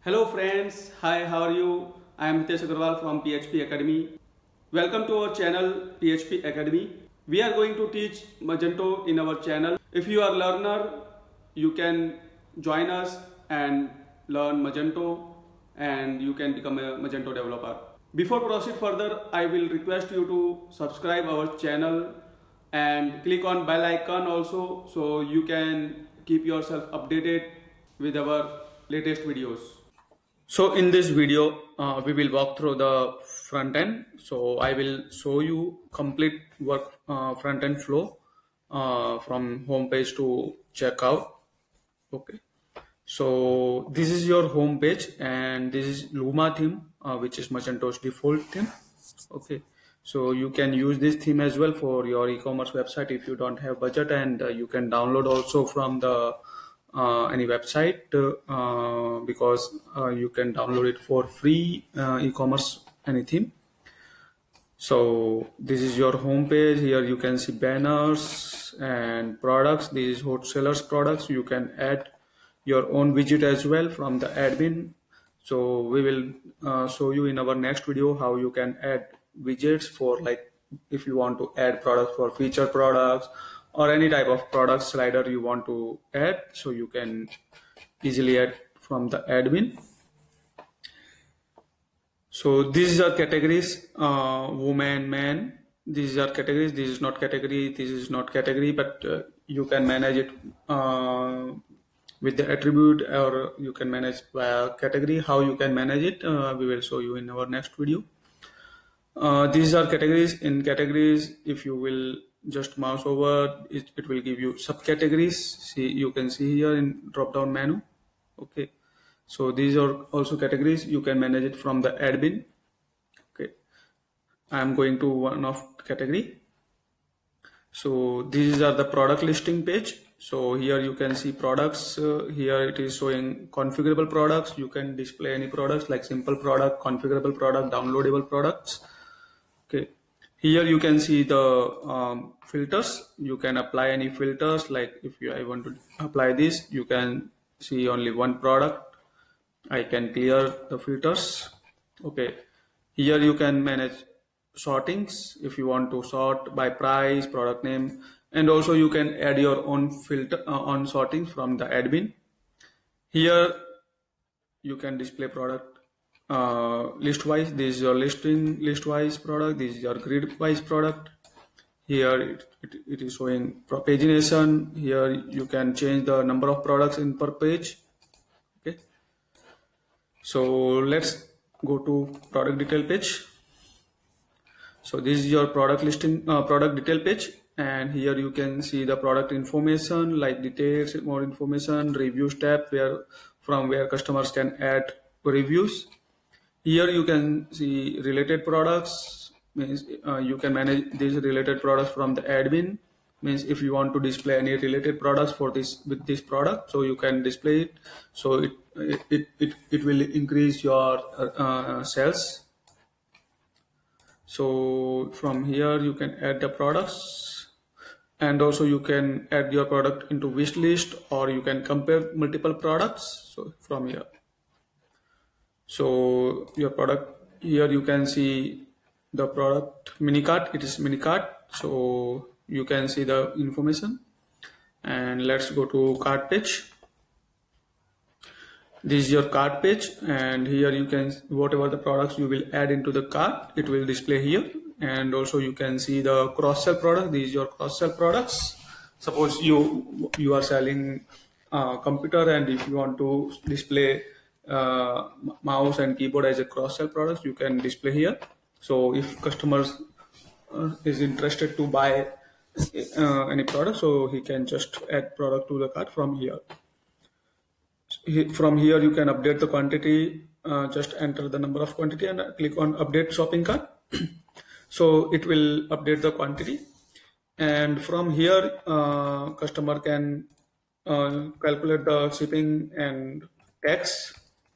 Hello friends, hi, how are you? I am Hitesh Agarwal from PHP Academy. Welcome to our channel PHP Academy. We are going to teach Magento in our channel. If you are a learner, you can join us and learn Magento and you can become a Magento developer. Before proceed further, I will request you to subscribe our channel and click on bell icon also so you can keep yourself updated with our latest videos. So in this video, we will walk through the front end. So I will show you complete work front end flow from home page to checkout. Okay. So this is your home page and this is Luma theme, which is Magento's default theme. Okay. So you can use this theme as well for your e-commerce website if you don't have budget, and you can download also from the any website because you can download it for free e-commerce any theme. So this is your home page. Here you can see banners and products. This is wholesalers products. You can add your own widget as well from the admin. So we will show you in our next video how you can add widgets for, like, if you want to add products for feature products or any type of product slider you want to add, so you can easily add from the admin. So these are categories, woman, man. These are categories. This is not category. This is not category, but you can manage it with the attribute, or you can manage via category. How you can manage it, we will show you in our next video. These are categories. In categories, if you will just mouse over, it will give you subcategories. See, you can see here in drop down menu. Okay. So these are also categories. You can manage it from the admin. Okay, I'm going to one of category. So these are the product listing page. So here you can see products. Here it is showing configurable products. You can display any products like simple product, configurable product, downloadable products. Okay, here you can see the filters. You can apply any filters. Like if I want to apply this, you can see only one product. I can clear the filters. Okay, here you can manage sortings if you want to sort by price, product name, and also you can add your own filter on sorting from the admin. Here you can display product list wise. This is your listing list wise product. This is your grid wise product. Here it is showing pagination. Here you can change the number of products in per page. Okay. So let's go to product detail page. So this is your product listing, product detail page, and here you can see the product information like details, more information, reviews tab, from where customers can add reviews. Here you can see related products, means you can manage these related products from the admin. Means if you want to display any related products for this with this product, so you can display it. So it will increase your sales. So from here you can add the products, and also you can add your product into wish list, or you can compare multiple products. So from here, so your product, here you can see the product mini cart. It is mini cart. So you can see the information, and let's go to cart page. This is your cart page, and here you can, whatever the products you will add into the cart, it will display here. And also you can see the cross sell product. These are your cross sell products. Suppose you are selling computer, and if you want to display mouse and keyboard as a cross sell products, you can display here. So if customers is interested to buy any product, so he can just add product to the cart from here. From here you can update the quantity. Just enter the number of quantity and click on update shopping cart. So it will update the quantity, and from here customer can calculate the shipping and tax.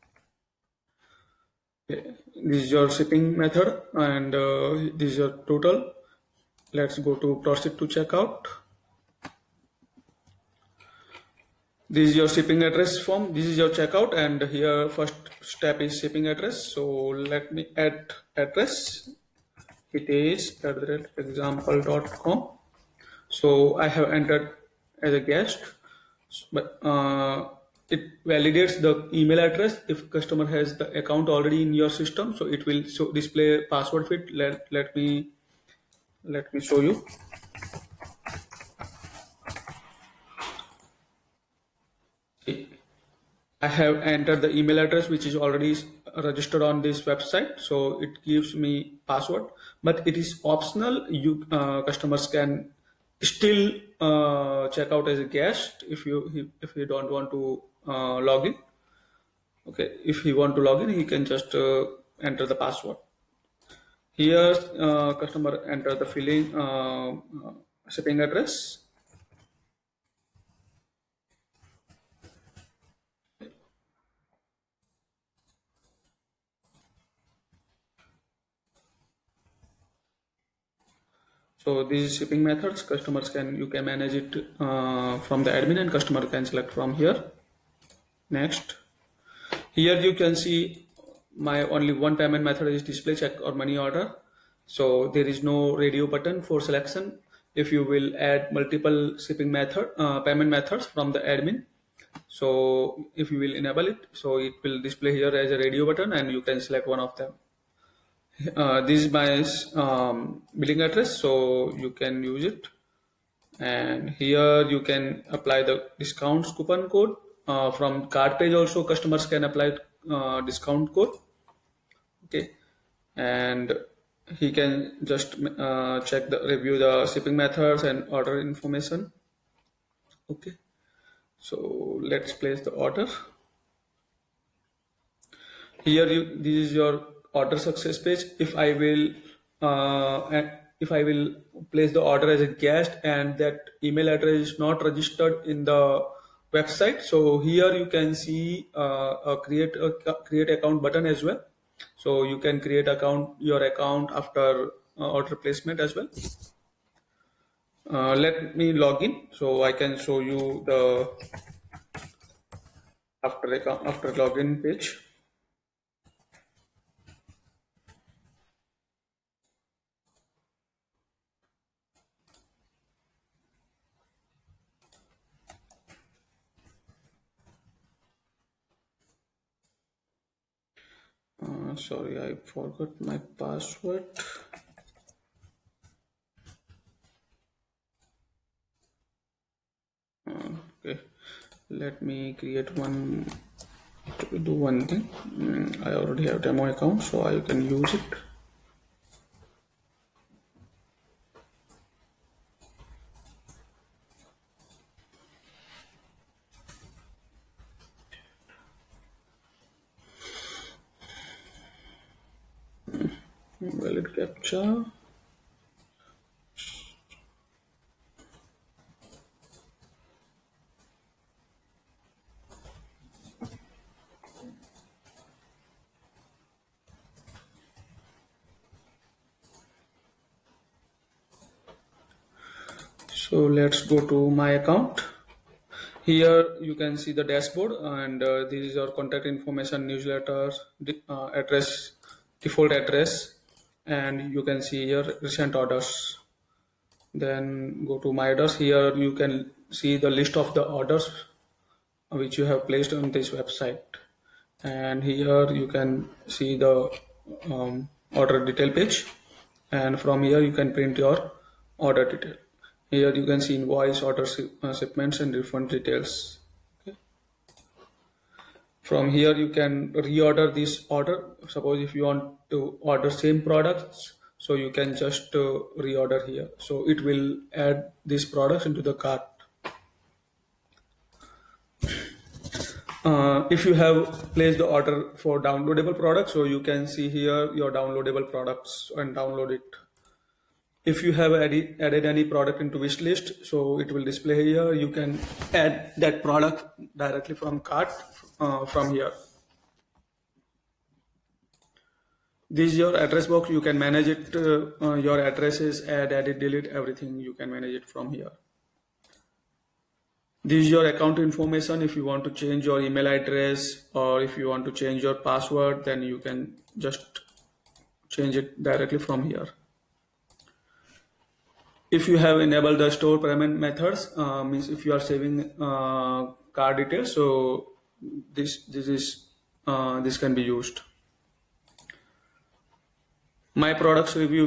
Okay. This is your shipping method, and this is your total. Let's go to proceed to checkout. This is your shipping address form. This is your checkout, and here first step is shipping address. So let me add address. It is example.com. So I have entered as a guest, but it validates the email address if customer has the account already in your system. So it will display password fit. Let me show you. I have entered the email address which is already registered on this website, so it gives me password, but it is optional. You customers can still check out as a guest if you don't want to log in. Okay, if he want to log in, he can just enter the password. Here, customer enter the filling shipping address. So these shipping methods, you can manage it from the admin, and customer can select from here. Next, here you can see my only one payment method is display, check or money order. So there is no radio button for selection. If you will add multiple shipping payment methods from the admin, so if you will enable it, so it will display here as a radio button, and you can select one of them. This is my billing address, so you can use it, and here you can apply the discounts coupon code. From card page also customers can apply discount code. Okay, and he can just review the shipping methods and order information. Okay, so let's place the order. Here this is your order success page. If I will place the order as a guest and that email address is not registered in the website, so here you can see a create account button as well. So you can create your account after order placement as well. Let me log in so I can show you the after login page. Sorry, I forgot my password. Okay, let me create one to do one thing. I already have demo account, so I can use it. Valid captcha. So let's go to my account. Here you can see the dashboard, and this is your contact information, newsletter, address, default address, and you can see here recent orders. Then go to my orders. Here you can see the list of the orders which you have placed on this website, and here you can see the order detail page, and from here you can print your order detail. Here you can see invoice, order shipments, and refund details. Okay. From here you can reorder this order. Suppose if you want to order same products, so you can just reorder here. So it will add these products into the cart. If you have placed the order for downloadable products, so you can see here your downloadable products and download it. If you have added any product into wish list, so it will display here. You can add that product directly from cart from here. This is your address box. You can manage it. Your addresses, add, edit, delete, everything. You can manage it from here. This is your account information. If you want to change your email address or if you want to change your password, then you can just change it directly from here. If you have enabled the store payment methods, means if you are saving card details, so this can be used. My products review.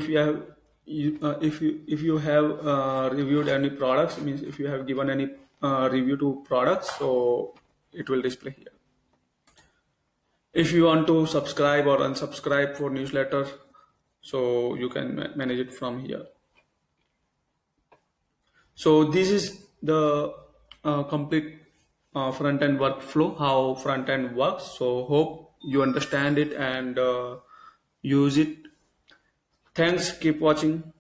If you have reviewed any products, means if you have given any review to products, so it will display here. If you want to subscribe or unsubscribe for newsletter, so you can manage it from here. So this is the complete front-end workflow, how front-end works. So hope you understand it and use it. Thanks. Keep watching.